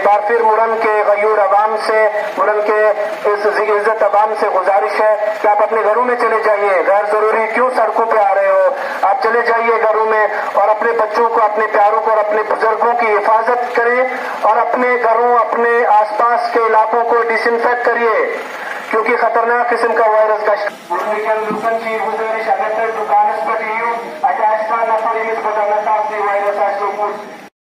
बार फिर मुरन के गयूर अवाम से, मुरन के इस इज्जत अवाम से गुजारिश है कि आप अपने घरों में चले जाइए। गैर जरूरी क्यों सड़कों पे आ रहे हो? आप चले जाइए घरों में और अपने बच्चों को, अपने प्यारों को और अपने बुजुर्गों की हिफाजत करें और अपने घरों, अपने आसपास के इलाकों को डिसइंफेक्ट करिए, क्योंकि खतरनाक किस्म का वायरस का